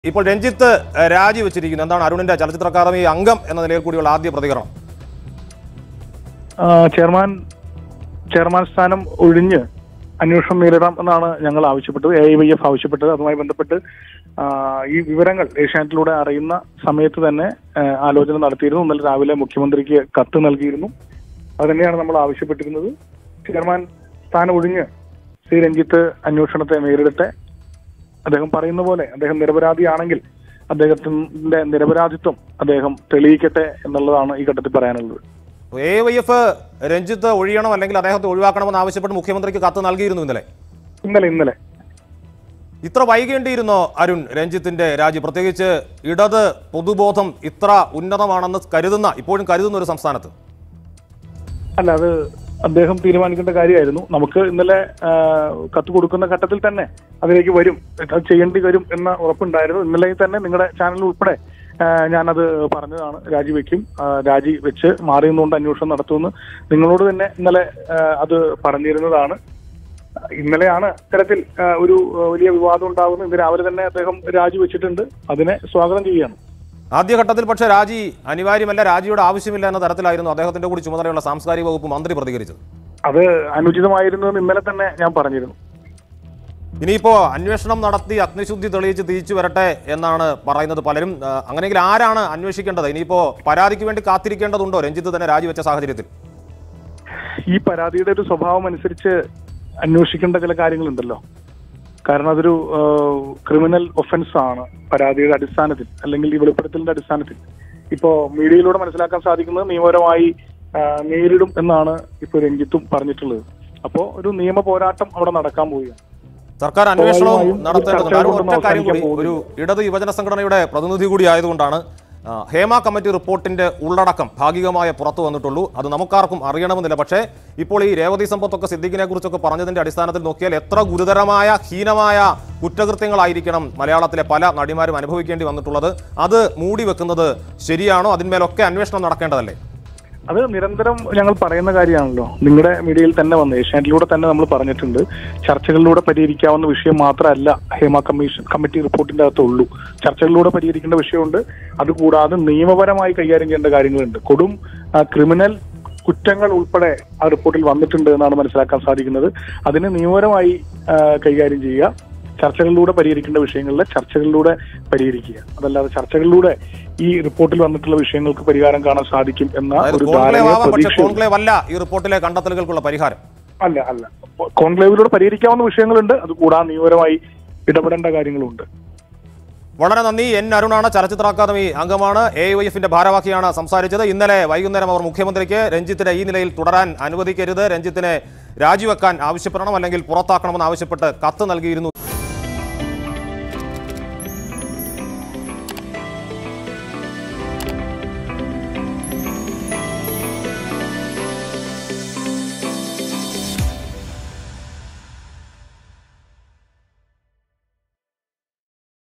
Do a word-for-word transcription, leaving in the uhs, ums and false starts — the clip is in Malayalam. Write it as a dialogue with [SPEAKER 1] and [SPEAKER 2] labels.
[SPEAKER 1] ഇപ്പോൾ രഞ്ജിത്ത് രാജിവെച്ചിരിക്കുന്നു. എന്താണ് അരുണിന്റെ ചലച്ചിത്ര അക്കാദമി അംഗം എന്ന നിലയിൽ കൂടിയുള്ള ആദ്യ പ്രതികരണം?
[SPEAKER 2] ചെയർമാൻ ചെയർമാൻ സ്ഥാനം ഒഴിഞ്ഞ് അന്വേഷണം നേരിടാം എന്നാണ് ഞങ്ങൾ ആവശ്യപ്പെട്ടത്, എ ഐ വൈ എഫ് ആവശ്യപ്പെട്ടത്. അതുമായി ബന്ധപ്പെട്ട് ഈ വിവരങ്ങൾ ഏഷ്യാനെറ്റിലൂടെ അറിയുന്ന സമയത്ത് തന്നെ ആലോചന നടത്തിയിരുന്നു. ഇന്നലെ രാവിലെ മുഖ്യമന്ത്രിക്ക് കത്ത് നൽകിയിരുന്നു. അത് തന്നെയാണ് നമ്മൾ ആവശ്യപ്പെട്ടിരുന്നത്. ചെയർമാൻ സ്ഥാനം ഒഴിഞ്ഞ് ശ്രീ രഞ്ജിത്ത് അന്വേഷണത്തെ നേരിടട്ടെ. അദ്ദേഹം പറയുന്ന പോലെ അദ്ദേഹം നിരപരാധിയാണെങ്കിൽ അദ്ദേഹത്തിന്റെ നിരപരാധിത്വം അദ്ദേഹം തെളിയിക്കട്ടെ എന്നുള്ളതാണ് ഈ ഘട്ടത്തിൽ പറയാനുള്ളത്.
[SPEAKER 1] എ വൈ എഫ് രഞ്ജിത്ത് ഒഴിയണം അല്ലെങ്കിൽ അദ്ദേഹത്തെ ഒഴിവാക്കണമെന്ന് ആവശ്യപ്പെട്ട് മുഖ്യമന്ത്രിക്ക് കത്ത് നൽകിയിരുന്നു ഇന്നലെ
[SPEAKER 2] ഇന്നലെ ഇന്നലെ
[SPEAKER 1] ഇത്ര വൈകേണ്ടിയിരുന്നോ അരുൺ രഞ്ജിത്തിന്റെ രാജി? പ്രത്യേകിച്ച് ഇടത് പൊതുബോധം ഇത്ര ഉന്നതമാണെന്ന് കരുതുന്ന ഇപ്പോഴും കരുതുന്ന ഒരു സംസ്ഥാനത്ത്.
[SPEAKER 2] അല്ല, അത് അദ്ദേഹം തീരുമാനിക്കേണ്ട കാര്യമായിരുന്നു. നമുക്ക് ഇന്നലെ കത്ത് കൊടുക്കുന്ന ഘട്ടത്തിൽ തന്നെ അതിലേക്ക് വരും, അത് ചെയ്യേണ്ടി വരും എന്ന ഉറപ്പുണ്ടായിരുന്നു. ഇന്നലെ തന്നെ നിങ്ങളുടെ ചാനൽ ഉൾപ്പെടെ ഞാനത് പറഞ്ഞതാണ്. രാജിവെക്കും, രാജി വെച്ച് മാറി നിന്നുകൊണ്ട് അന്വേഷണം നടത്തുമെന്ന് നിങ്ങളോട് തന്നെ ഇന്നലെ അത് പറഞ്ഞിരുന്നതാണ്. ഇന്നലെയാണ് ഇത്തരത്തിൽ ഒരു വലിയ വിവാദം ഉണ്ടാകുന്നത്. ഇന്ന് രാവിലെ തന്നെ അദ്ദേഹം രാജിവെച്ചിട്ടുണ്ട്. അതിനെ സ്വാഗതം ചെയ്യുകയാണ്.
[SPEAKER 1] ആദ്യഘട്ടത്തിൽ പക്ഷേ രാജി അനിവാര്യമല്ല, രാജിയുടെ ആവശ്യമില്ല എന്ന തരത്തിലായിരുന്നു അദ്ദേഹത്തിന്റെ കൂടി ചുമതലയുള്ള സാംസ്കാരിക വകുപ്പ് മന്ത്രി പ്രതികരിച്ചത്.
[SPEAKER 2] അത് അനുചിതമായിരുന്നു എന്ന് ഇന്നലെ തന്നെ ഞാൻ പറഞ്ഞിരുന്നു.
[SPEAKER 1] ഇനിയിപ്പോ അന്വേഷണം നടത്തി അഗ്നിശുദ്ധി തെളിയിച്ച് തിരിച്ചു വരട്ടെ എന്നാണ് പറയുന്നത് പലരും. അങ്ങനെയെങ്കിൽ ആരാണ് അന്വേഷിക്കേണ്ടത്? ഇനിയിപ്പോ പരാതിക്ക് വേണ്ടി കാത്തിരിക്കേണ്ടതുണ്ടോ രഞ്ജിത്ത് തന്നെ രാജിവെച്ച സാഹചര്യത്തിൽ?
[SPEAKER 2] ഈ പരാതിയുടെ ഒരു സ്വഭാവം അനുസരിച്ച് അന്വേഷിക്കേണ്ട ചില കാര്യങ്ങളുണ്ടല്ലോ. കാരണം അതൊരു ക്രിമിനൽ ഒഫൻസ് ആണ് പരാതിയുടെ അടിസ്ഥാനത്തിൽ, അല്ലെങ്കിൽ ഈ വെളിപ്പെടുത്തലിന്റെ അടിസ്ഥാനത്തിൽ. ഇപ്പോ മീഡിയയിലൂടെ മനസ്സിലാക്കാൻ സാധിക്കുന്നത് നിയമപരമായി നേരിടും എന്നാണ് ഇപ്പൊ രഞ്ജിത്തും പറഞ്ഞിട്ടുള്ളത്. അപ്പോ ഒരു നിയമ പോരാട്ടം അവിടെ നടക്കാൻ പോവുകയാണ്.
[SPEAKER 1] സർക്കാർ അന്വേഷണവും നടത്തേണ്ടതുണ്ട്. ഒറ്റ കാര്യം കൂടി, ഒരു ഇടത് യുവജന സംഘടനയുടെ പ്രതിനിധി കൂടി ആയതുകൊണ്ടാണ് ഹേമ കമ്മിറ്റി റിപ്പോർട്ടിന്റെ ഉള്ളടക്കം ഭാഗികമായ പുറത്തു വന്നിട്ടുള്ളൂ. അത് നമുക്കാർക്കും അറിയണമെന്നില്ല. പക്ഷേ ഇപ്പോൾ ഈ രേവതി സമ്പത്തൊക്കെ സിദ്ദിഖിനെ കുറിച്ചൊക്കെ പറഞ്ഞതിന്റെ അടിസ്ഥാനത്തിൽ നോക്കിയാൽ എത്ര ഗുരുതരമായ ഹീനമായ കുറ്റകൃത്യങ്ങളായിരിക്കണം മലയാളത്തിലെ പല നടിമാരും അനുഭവിക്കേണ്ടി വന്നിട്ടുള്ളത്. അത് മൂടി വെക്കുന്നത് ശരിയാണോ? അതിന്മേലൊക്കെ അന്വേഷണം നടക്കേണ്ടതല്ലേ?
[SPEAKER 2] അത് നിരന്തരം ഞങ്ങൾ പറയുന്ന കാര്യമാണല്ലോ. നിങ്ങളുടെ മീഡിയയിൽ തന്നെ വന്ന് ഏഷ്യാനെറ്റിലൂടെ തന്നെ നമ്മൾ പറഞ്ഞിട്ടുണ്ട്. ചർച്ചകളിലൂടെ പരിഹരിക്കാവുന്ന വിഷയം മാത്രമല്ല ഹേമ കമ്മീഷൻ കമ്മിറ്റി റിപ്പോർട്ടിന്റെ അകത്തുള്ളൂ. ചർച്ചകളിലൂടെ പരിഹരിക്കേണ്ട വിഷയമുണ്ട്. അതുകൂടാതെ നിയമപരമായി കൈകാര്യം ചെയ്യേണ്ട കാര്യങ്ങളുണ്ട്. കൊടും ക്രിമിനൽ കുറ്റങ്ങൾ ഉൾപ്പെടെ ആ റിപ്പോർട്ടിൽ വന്നിട്ടുണ്ട് എന്നാണ് മനസ്സിലാക്കാൻ സാധിക്കുന്നത്. അതിനെ നിയമപരമായി കൈകാര്യം ചെയ്യുക. ചർച്ചകളിലൂടെ പരിഹരിക്കേണ്ട വിഷയങ്ങളിലെ ചർച്ചകളിലൂടെ പരിഹരിക്കുക. അതല്ലാതെ ചർച്ചകളിലൂടെ ഈ റിപ്പോർട്ടിൽ വന്നിട്ടുള്ള വിഷയങ്ങൾക്ക് പരിഹാരം കാണാൻ സാധിക്കും എന്ന ഒരു
[SPEAKER 1] കോൺക്ലേവല്ല ഈ റിപ്പോർട്ടിലെ കണ്ടെത്തലുകൾക്കുള്ള പരിഹാരം.
[SPEAKER 2] അല്ല അല്ല കോൺക്ലേവിലൂടെ പരിഹരിക്കാവുന്ന വിഷയങ്ങളുണ്ട്. അത് കൂടാതെ നിയമപരമായി ഇടപെടേണ്ട കാര്യങ്ങളുണ്ട്.
[SPEAKER 1] വളരെ നന്ദി. എൻ അരുണാണ്, ചലച്ചിത്ര അക്കാദമി അംഗമാണ്, എ ഐ വൈ എഫിന്റെ ഭാരവാഹിയാണ് സംസാരിച്ചത്. ഇന്നലെ വൈകുന്നേരം അവർ മുഖ്യമന്ത്രിക്ക് രഞ്ജിത്തിനെ ഈ നിലയിൽ തുടരാൻ അനുവദിക്കരുത്, രഞ്ജിത്തിനെ രാജിവെക്കാൻ ആവശ്യപ്പെടണം അല്ലെങ്കിൽ പുറത്താക്കണമെന്ന് ആവശ്യപ്പെട്ട് കത്ത് നൽകിയിരുന്നു